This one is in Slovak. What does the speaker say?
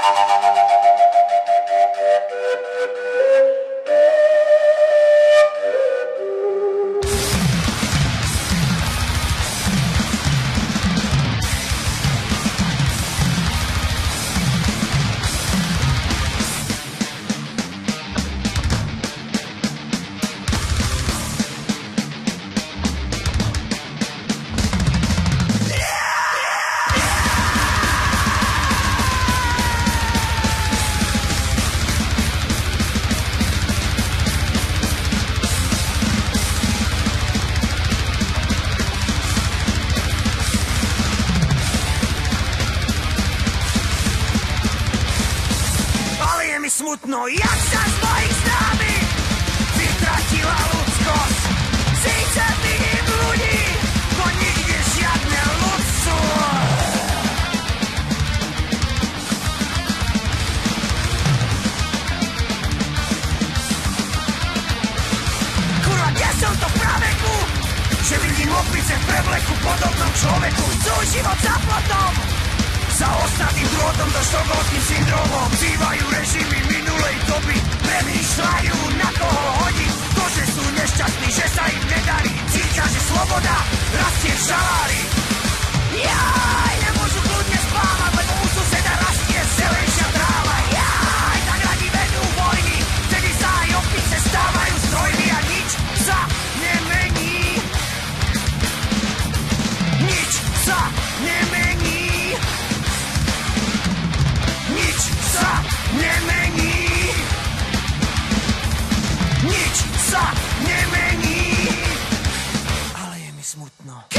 Smutno, jak sa z mojich známych vytratila ľudskosť. Síce vidím ľudí, no nikde žiadne ľudstvo. Kurva, kde som to v praveku, že vidím opice v prevleku podobnom človeku. Chcú život za plotom, za ostatným drôtom do štokholmským syndromom. Bývajú režimy minulej doby, premýšľajú na koho hodiť. To, že sú nešťastní, že sa im nedarí, cítia, že sloboda rastie v žalári. Jaj, nemôžu kľudne spávať, lebo u suseda rastie zelenšia tráva. Jaj, tak radi vedú vojny, vtedy sa aj opice stávajú strojmi a nič sa nemení. Nič sa nemení. Nič sa nemení. Nič sa nemení. Ale je mi smutno.